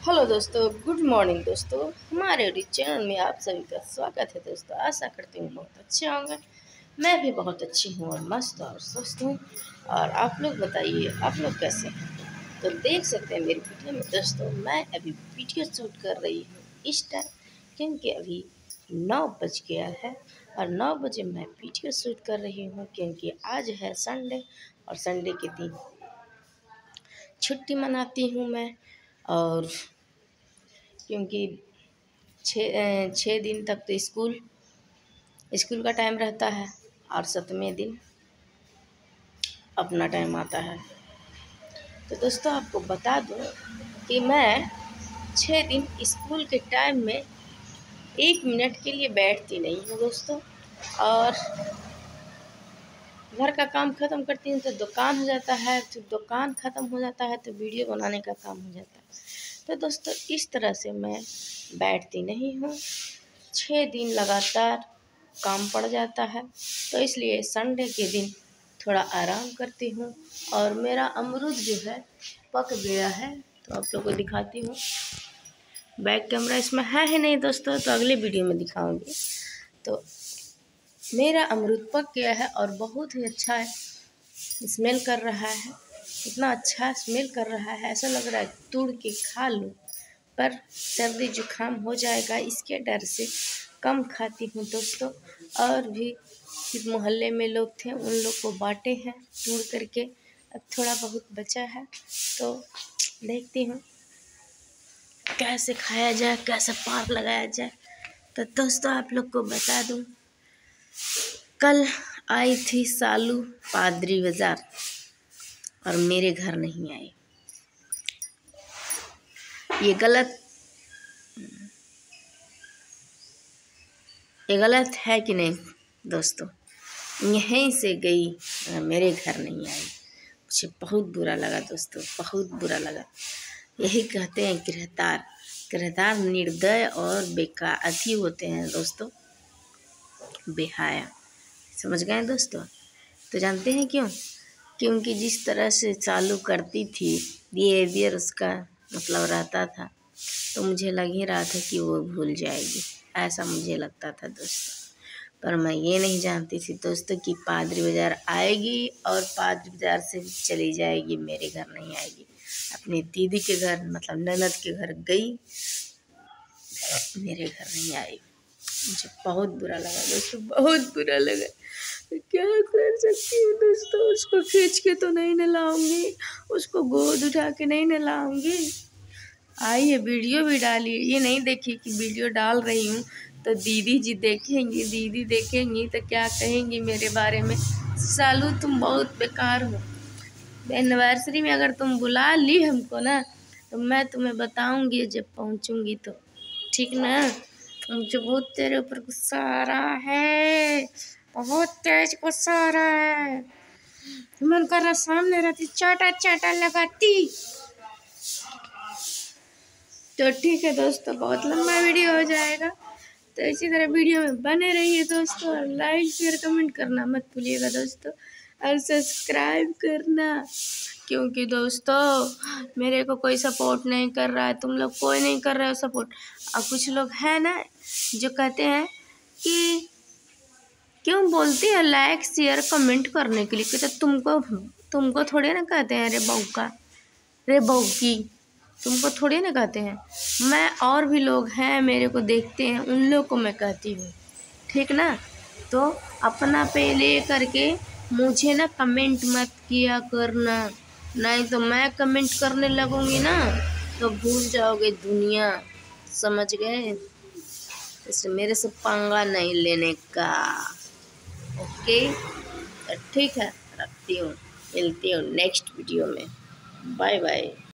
Hello दोस्तों, good morning दोस्तों। हमारे यूट्यूब चैनल में आप सभी का स्वागत है दोस्तों। आशा करती हूँ बहुत अच्छे होंगे। मैं भी बहुत अच्छी हूँ और मस्त और स्वस्थ हूँ। और आप लोग बताइए, आप लोग कैसे हैं? तो देख सकते हैं मेरी वीडियो में दोस्तों, मैं अभी वीडियो शूट कर रही हूँ इस टाइम, क्योंकि अभी 9 बज गया है और 9 बजे मैं वीडियो शूट कर रही हूँ, क्योंकि आज है संडे और संडे के दिन छुट्टी मनाती हूँ मैं। और क्योंकि 6 दिन तक तो स्कूल का टाइम रहता है और 7वें दिन अपना टाइम आता है। तो दोस्तों आपको बता दूं कि मैं 6 दिन स्कूल के टाइम में 1 मिनट के लिए बैठती नहीं हूँ दोस्तों। और घर का काम ख़त्म करती हूँ तो दुकान हो जाता है, तो दुकान ख़त्म हो जाता है तो वीडियो बनाने का काम हो जाता है। तो दोस्तों इस तरह से मैं बैठती नहीं हूँ। 6 दिन लगातार काम पड़ जाता है, तो इसलिए संडे के दिन थोड़ा आराम करती हूँ। और मेरा अमरूद जो है पक गया है, तो आप लोगों को दिखाती हूँ। बैक कैमरा इसमें है ही नहीं दोस्तों, तो अगले वीडियो में दिखाऊंगी। तो मेरा अमरूद पक गया है और बहुत ही अच्छा स्मेल कर रहा है। इतना अच्छा स्मेल कर रहा है, ऐसा लग रहा है तोड़ के खा लूँ, पर सर्दी जुकाम हो जाएगा इसके डर से कम खाती हूँ दोस्तों। और भी मोहल्ले में लोग थे, उन लोग को बांटे हैं तोड़ करके। अब थोड़ा बहुत बचा है, तो देखती हूँ कैसे खाया जाए, कैसे पार लगाया जाए। तो दोस्तों आप लोग को बता दूँ, कल आई थी सालू पादरी बाज़ार और मेरे घर नहीं आई। ये गलत है कि नहीं दोस्तों? यहीं से गई, मेरे घर नहीं आई। मुझे बहुत बुरा लगा दोस्तों, बहुत बुरा लगा। यही कहते हैं किरदार निर्दय और बेकार अति होते हैं दोस्तों, बेहाया। समझ गए दोस्तों? तो जानते हैं क्यों? क्योंकि जिस तरह से चालू करती थी, बिहेवियर उसका मतलब रहता था, तो मुझे लग ही रहा था कि वो भूल जाएगी, ऐसा मुझे लगता था दोस्तों। पर मैं ये नहीं जानती थी दोस्तों कि पादरी बाज़ार आएगी और पादरी बाज़ार से चली जाएगी, मेरे घर नहीं आएगी। अपनी दीदी के घर मतलब ननद के घर गई, मेरे घर नहीं आई। मुझे बहुत बुरा लगा दोस्तों, बहुत बुरा लगा। तो क्या कर सकती हूँ दोस्तों? उसको खींच के तो नहीं नहलाऊंगी, उसको गोद उठा के नहीं नहलाऊंगी। आई है वीडियो भी डाली, ये नहीं देखी कि वीडियो डाल रही हूँ तो दीदी देखेंगी तो क्या कहेंगी मेरे बारे में? सालू तुम बहुत बेकार हो। एनिवर्सरी में अगर तुम बुला ली हमको ना, तो मैं तुम्हें बताऊंगी जब पहुँचूंगी तो, ठीक ना? मुझे बहुत तेरे ऊपर गुस्सा आ रहा है, बहुत तेज गुस्सा आ रहा है। मन कर रहा सामने रहती चाटा लगाती। तो ठीक है दोस्तों, बहुत लंबा वीडियो हो जाएगा, तो इसी तरह वीडियो में बने रहिए दोस्तों। लाइक शेयर कमेंट करना मत भूलिएगा दोस्तों, और सब्सक्राइब करना, क्योंकि दोस्तों मेरे को कोई सपोर्ट नहीं कर रहा है, तुम लोग कोई नहीं कर रहे हो सपोर्ट। और कुछ लोग हैं ना जो कहते हैं कि क्यों बोलती है लाइक शेयर कमेंट करने के लिए, कहते तुमको थोड़े ना कहते हैं रे बौका, रे बौकी, तुमको थोड़ी ना कहते हैं। मैं और भी लोग हैं मेरे को देखते हैं, उन लोग को मैं कहती हूँ, ठीक ना? तो अपना पे ले करके मुझे ना कमेंट मत किया करना, नहीं तो मैं कमेंट करने लगूंगी ना तो भूल जाओगे दुनिया। समझ गए? इससे मेरे से पंगा नहीं लेने का, ओके? तो ठीक है, रखती हूँ, मिलती हूँ नेक्स्ट वीडियो में। Bye bye.